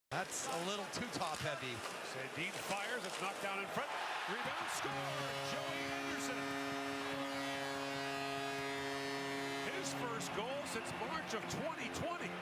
That's a little too top-heavy. Sandin fires, it's knocked down in front. Rebound, score! Joey Anderson. His first goal since March of 2020.